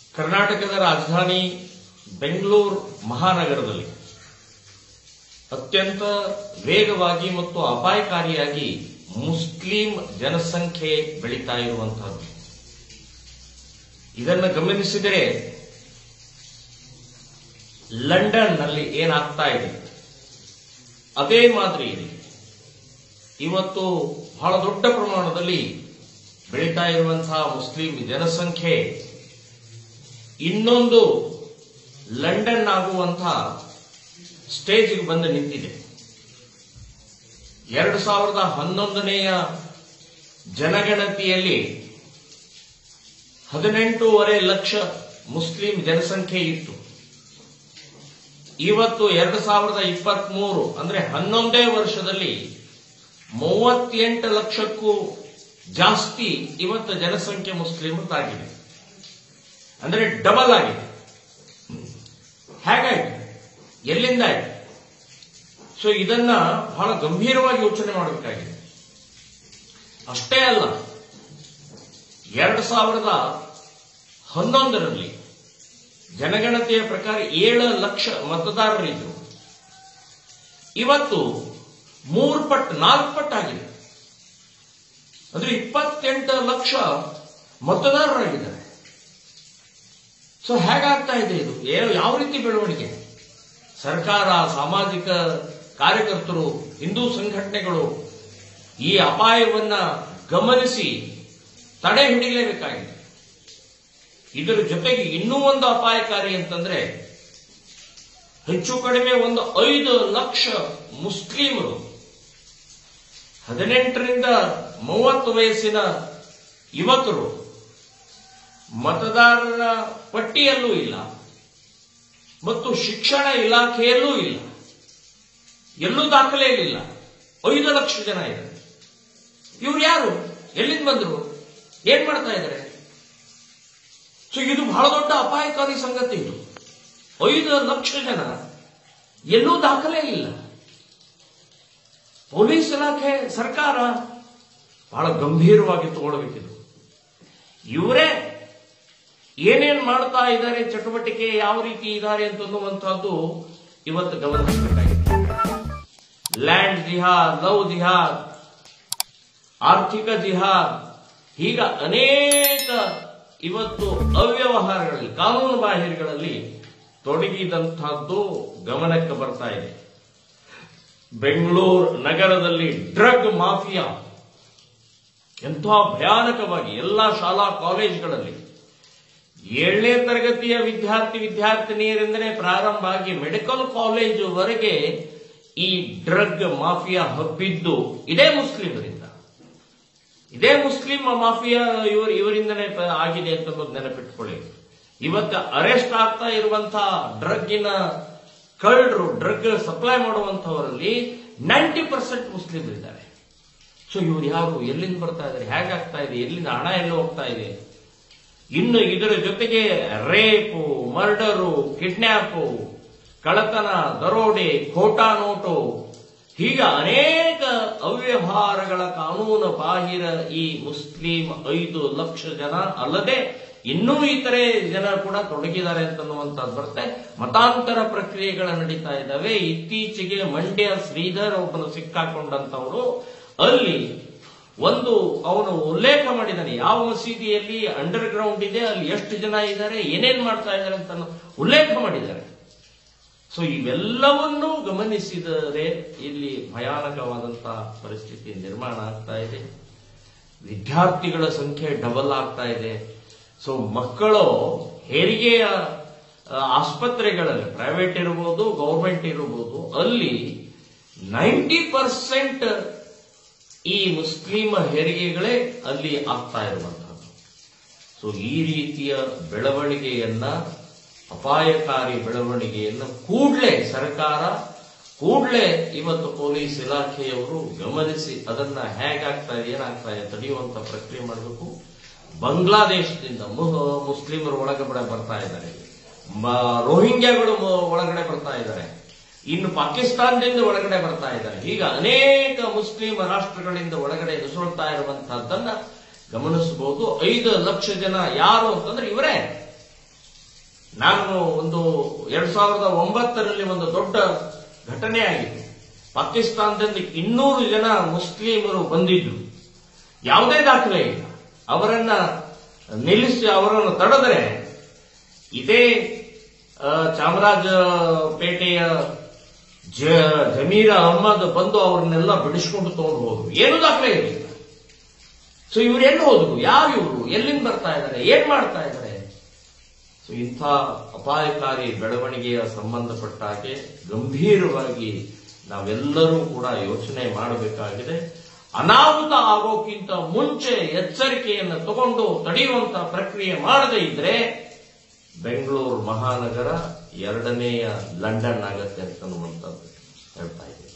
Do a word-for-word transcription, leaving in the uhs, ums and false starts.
ಕರ್ನಾಟಕದ ರಾಜಧಾನಿ ಬೆಂಗಳೂರು ಮಹಾನಗರದಲ್ಲಿ ಅತ್ಯಂತ ವೇಗವಾಗಿ ಮತ್ತು ಅಪಾಯಕಾರಿಯಾಗಿ ಮುಸ್ಲಿಂ ಜನಸಂಖ್ಯೆ ಬೆಳೀತಾ ಇರುವಂತಹದ್ದು. ಇದನ್ನು ಗಮನಿಸಿದರೆ ಲಂಡನ್ನಲ್ಲಿ ಏನಾಗ್ತಾ ಇದೆ ಅದೇ ಮಾದರಿಯಲ್ಲಿ ಇವತ್ತು ಬಹಳ ದೊಡ್ಡ ಪ್ರಮಾಣದಲ್ಲಿ ಬೆಳೀತಾ ಇರುವಂತಹ ಮುಸ್ಲಿಂ ಜನಸಂಖ್ಯೆ ಇನ್ನೊಂದು ಲಂಡನ್ ಆಗುವಂತಹ ಸ್ಟೇಜ್ಗೆ ಬಂದು ನಿಂತಿದೆ. ಎರಡು ಸಾವಿರದ ಹನ್ನೊಂದನೆಯ ಜನಗಣತಿಯಲ್ಲಿ ಹದಿನೆಂಟೂವರೆ ಲಕ್ಷ ಮುಸ್ಲಿಂ ಜನಸಂಖ್ಯೆ ಇತ್ತು. ಇವತ್ತು ಎರಡು ಸಾವಿರದ ಇಪ್ಪತ್ತ್ ಮೂರು ಅಂದ್ರೆ ಹನ್ನೊಂದೇ ವರ್ಷದಲ್ಲಿ ಮೂವತ್ತೆಂಟು ಲಕ್ಷಕ್ಕೂ ಜಾಸ್ತಿ ಇವತ್ತು ಜನಸಂಖ್ಯೆ ಮುಸ್ಲಿಮರಾಗಿದೆ. ಅಂದ್ರೆ ಡಬಲ್ ಆಗಿದೆ. ಹೇಗಾಯ್ತು? ಎಲ್ಲಿಂದ ಆಯ್ತು? ಸೊ ಇದನ್ನ ಬಹಳ ಗಂಭೀರವಾಗಿ ಯೋಚನೆ ಮಾಡಬೇಕಾಗಿದೆ. ಅಷ್ಟೇ ಅಲ್ಲ, ಎರಡು ಸಾವಿರದ ಹನ್ನೊಂದರಲ್ಲಿ ಜನಗಣತಿಯ ಪ್ರಕಾರ ಏಳು ಲಕ್ಷ ಮತದಾರರಿದ್ದರು. ಇವತ್ತು ಮೂರು ಪಟ್ಟು ನಾಲ್ಕು ಪಟ್ಟಾಗಿದೆ. ಅಂದ್ರೆ ಇಪ್ಪತ್ತೆಂಟು ಲಕ್ಷ ಮತದಾರರಾಗಿದ್ದಾರೆ. ಸೊ ಹೇಗಾಗ್ತಾ ಇದೆ ಇದು? ಯಾವ ರೀತಿ ಬೆಳವಣಿಗೆ? ಸರ್ಕಾರ, ಸಾಮಾಜಿಕ ಕಾರ್ಯಕರ್ತರು, ಹಿಂದೂ ಸಂಘಟನೆಗಳು ಈ ಅಪಾಯವನ್ನ ಗಮನಿಸಿ ತಡೆ ಹಿಡಿಯಲೇಬೇಕಾಗಿದೆ. ಇದರ ಜೊತೆಗೆ ಇನ್ನೂ ಒಂದು ಅಪಾಯಕಾರಿ ಅಂತಂದ್ರೆ ಹೆಚ್ಚು ಕಡಿಮೆ ಒಂದು ಐದು ಲಕ್ಷ ಮುಸ್ಲಿಮರು ಹದಿನೆಂಟರಿಂದ ಮೂವತ್ತು ವಯಸ್ಸಿನ ಯುವಕರು ಮತದಾರರ ಪಟ್ಟಿಯಲ್ಲೂ ಇಲ್ಲ ಮತ್ತು ಶಿಕ್ಷಣ ಇಲಾಖೆಯಲ್ಲೂ ಇಲ್ಲ, ಎಲ್ಲೂ ದಾಖಲೆಯಲ್ಲಿಲ್ಲ. ಐದು ಲಕ್ಷ ಜನ ಇದ್ದಾರೆ. ಇವ್ರು ಯಾರು? ಎಲ್ಲಿಂದ ಬಂದ್ರು? ಏನ್ ಮಾಡ್ತಾ ಇದ್ದಾರೆ? ಸೊ ಇದು ಬಹಳ ದೊಡ್ಡ ಅಪಾಯಕಾರಿ ಸಂಗತಿ. ಇದು ಐದು ಲಕ್ಷ ಜನ ಎಲ್ಲೂ ದಾಖಲೆ ಇಲ್ಲ. ಪೊಲೀಸ್ ಇಲಾಖೆ, ಸರ್ಕಾರ ಬಹಳ ಗಂಭೀರವಾಗಿ ತಗೊಳ್ಬೇಕಿದು. ಇವರೇ ಏನೇನ್ ಮಾಡ್ತಾ ಇದ್ದಾರೆ, ಚಟುವಟಿಕೆ ಯಾವ ರೀತಿ ಇದ್ದಾರೆ ಅಂತನ್ನುವಂತಹದ್ದು ಇವತ್ತು ಗಮನಿಸಬೇಕಾಗಿದೆ. ಲ್ಯಾಂಡ್ ಜಿಹಾದ್, ಲವ್ ಜಿಹಾದ್, ಆರ್ಥಿಕ ಜಿಹಾದ್, ಹೀಗ ಅನೇಕ ಇವತ್ತು ಅವ್ಯವಹಾರಗಳಲ್ಲಿ, ಕಾನೂನು ಬಾಹಿರಗಳಲ್ಲಿ ತೊಡಗಿದಂತಹದ್ದು ಗಮನಕ್ಕೆ ಬರ್ತಾ ಇದೆ. ಬೆಂಗಳೂರು ನಗರದಲ್ಲಿ ಡ್ರಗ್ ಮಾಫಿಯಾ ಎಂಥ ಭಯಾನಕವಾಗಿ ಎಲ್ಲ ಶಾಲಾ ಕಾಲೇಜುಗಳಲ್ಲಿ ಏಳನೇ ತರಗತಿಯ ವಿದ್ಯಾರ್ಥಿ ವಿದ್ಯಾರ್ಥಿನಿಯರಿಂದಲೇ ಪ್ರಾರಂಭ ಆಗಿ ಮೆಡಿಕಲ್ ಕಾಲೇಜುವರೆಗೆ ಈ ಡ್ರಗ್ ಮಾಫಿಯಾ ಹಬ್ಬಿದ್ದು ಇದೇ ಮುಸ್ಲಿಮರಿಂದ. ಇದೇ ಮುಸ್ಲಿಂ ಮಾಫಿಯಾ ಇವರು ಇವರಿಂದಲೇ ಆಗಿದೆ ಅಂತ ನೆನಪಿಟ್ಕೊಳ್ಳಿ. ಇವತ್ತು ಅರೆಸ್ಟ್ ಆಗ್ತಾ ಇರುವಂತಹ ಡ್ರಗ್ಗಿನ ಕಳ್ಳರು, ಡ್ರಗ್ ಸಪ್ಲೈ ಮಾಡುವಂತವರಲ್ಲಿ ನೈಂಟಿ ಪರ್ಸೆಂಟ್ ಮುಸ್ಲಿಮರಿದ್ದಾರೆ. ಸೊ ಇವರು ಯಾರು? ಎಲ್ಲಿಂದ ಬರ್ತಾ ಇದ್ದಾರೆ? ಹೇಗಾಗ್ತಾ ಇದೆ? ಎಲ್ಲಿಂದ ಹಣ ಎಲ್ಲ ಹೋಗ್ತಾ ಇದೆ? ಇನ್ನು ಇದರ ಜೊತೆಗೆ ರೇಪು, ಮರ್ಡರು, ಕಿಡ್ನ್ಯಾಪು, ಕಳ್ಳತನ, ದರೋಡೆ, ಖೋಟಾ ನೋಟು, ಹೀಗ ಅನೇಕ ಅವ್ಯವಹಾರಗಳ ಕಾನೂನು ಬಾಹಿರ ಈ ಮುಸ್ಲಿಂ ಐದು ಲಕ್ಷ ಜನ ಅಲ್ಲದೆ ಇನ್ನೂ ಇತರೆ ಜನ ಕೂಡ ತೊಡಗಿದ್ದಾರೆ ಅಂತನ್ನುವಂಥದ್ದು ಬರುತ್ತೆ. ಮತಾಂತರ ಪ್ರಕ್ರಿಯೆಗಳು ನಡೀತಾ ಇದ್ದಾವೆ. ಇತ್ತೀಚೆಗೆ ಮಂಡ್ಯ ಶ್ರೀಧರ್ ಒಬ್ಬನು ಸಿಕ್ಕಾಕೊಂಡಂತವರು, ಅಲ್ಲಿ ಒಂದು ಅವನು ಉಲ್ಲೇಖ ಮಾಡಿದ್ದಾನೆ, ಯಾವ ಮಸೀದಿಯಲ್ಲಿ ಅಂಡರ್ ಗ್ರೌಂಡ್ ಇದೆ, ಅಲ್ಲಿ ಎಷ್ಟು ಜನ ಇದ್ದಾರೆ, ಏನೇನ್ ಮಾಡ್ತಾ ಇದ್ದಾರೆ ಅಂತ ಉಲ್ಲೇಖ ಮಾಡಿದ್ದಾರೆ. ಸೊ ಇವೆಲ್ಲವನ್ನೂ ಗಮನಿಸಿದರೆ ಇಲ್ಲಿ ಭಯಾನಕವಾದಂತಹ ಪರಿಸ್ಥಿತಿ ನಿರ್ಮಾಣ ಆಗ್ತಾ ಇದೆ. ವಿದ್ಯಾರ್ಥಿಗಳ ಸಂಖ್ಯೆ ಡಬಲ್ ಆಗ್ತಾ ಇದೆ. ಸೊ ಮಕ್ಕಳು ಹೆರಿಗೆಯ ಆಸ್ಪತ್ರೆಗಳಲ್ಲಿ, ಪ್ರೈವೇಟ್ ಇರಬಹುದು, ಗೌರ್ಮೆಂಟ್ ಇರಬಹುದು, ಅಲ್ಲಿ ನೈಂಟಿ ಪರ್ಸೆಂಟ್ ಈ ಮುಸ್ಲಿಂ ಹೆರಿಗೆಗಳೇ ಅಲ್ಲಿ ಆಗ್ತಾ ಇರುವಂತಹದ್ದು. ಸೊ ಈ ರೀತಿಯ ಬೆಳವಣಿಗೆಯನ್ನ, ಅಪಾಯಕಾರಿ ಬೆಳವಣಿಗೆಯನ್ನು ಕೂಡಲೇ ಸರ್ಕಾರ, ಕೂಡಲೇ ಇವತ್ತು ಪೊಲೀಸ್ ಇಲಾಖೆಯವರು ಗಮನಿಸಿ ಅದನ್ನ ಹೇಗಾಗ್ತಾ ಇದೆ, ಏನಾಗ್ತಾ ಇದೆ ತಡೆಯುವಂತ ಪ್ರಕ್ರಿಯೆ ಮಾಡಬೇಕು. ಬಾಂಗ್ಲಾದೇಶದಿಂದ ಮುಸ್ಲಿಮರು ಒಳಗಡೆ ಬರ್ತಾ ಇದ್ದಾರೆ, ರೋಹಿಂಗ್ಯಾಗಳು ಒಳಗಡೆ ಬರ್ತಾ ಇದ್ದಾರೆ, ಇನ್ನು ಪಾಕಿಸ್ತಾನದಿಂದ ಒಳಗಡೆ ಬರ್ತಾ ಇದ್ದಾರೆ. ಈಗ ಅನೇಕ ಮುಸ್ಲಿಂ ರಾಷ್ಟ್ರಗಳಿಂದ ಒಳಗಡೆ ನುಸುಳ್ತಾ ಇರುವಂತಹದ್ದನ್ನ ಗಮನಿಸಬಹುದು. ಐದು ಲಕ್ಷ ಜನ ಯಾರು ಅಂತಂದ್ರೆ ಇವರೇ. ನಾನು ಒಂದು ಎರಡ್ ಸಾವಿರದ ಒಂಬತ್ತರಲ್ಲಿ ಒಂದು ದೊಡ್ಡ ಘಟನೆ ಆಗಿತ್ತು. ಪಾಕಿಸ್ತಾನದಲ್ಲಿ ಇನ್ನೂರು ಜನ ಮುಸ್ಲಿಮರು ಬಂದಿದ್ರು, ಯಾವುದೇ ದಾಖಲೆ ಇಲ್ಲ. ಅವರನ್ನ ನಿಲ್ಲಿಸಿ ಅವರನ್ನು ತಡೆದರೆ ಇದೇ ಚಾಮರಾಜಪೇಟೆಯ ಜಮೀರ್ ಅಹಮದ್ ಬಂದು ಅವರನ್ನೆಲ್ಲ ಬಿಡಿಸ್ಕೊಂಡು ತಗೊಂಡು ಹೋದ್ರು. ಏನು ದಾಖಲೆ ಇರಲಿಲ್ಲ. ಸೊ ಇವ್ರು ಎಲ್ಲಿ ಹೋದ್ರು? ಯಾರು ಇವರು? ಎಲ್ಲಿಂದ ಬರ್ತಾ ಇದ್ದಾರೆ? ಏನ್ ಮಾಡ್ತಾ ಇದ್ದಾರೆ? ಸೊ ಇಂಥ ಅಪಾಯಕಾರಿ ಬೆಳವಣಿಗೆಯ ಸಂಬಂಧಪಟ್ಟ ಹಾಗೆ ಗಂಭೀರವಾಗಿ ನಾವೆಲ್ಲರೂ ಕೂಡ ಯೋಚನೆ ಮಾಡಬೇಕಾಗಿದೆ. ಅನಾಹುತ ಆಗೋಕ್ಕಿಂತ ಮುಂಚೆ ಎಚ್ಚರಿಕೆಯನ್ನು ತಗೊಂಡು ತಡೆಯುವಂತ ಪ್ರಕ್ರಿಯೆ ಮಾಡದೇ ಇದ್ರೆ ಬೆಂಗಳೂರು ಮಹಾನಗರ ಎರಡನೆಯ ಲಂಡನ್ ಆಗತ್ತೆ ಅಂತನ್ನುವಂಥದ್ದು ಹೇಳ್ತಾ ಇದ್ದೀನಿ.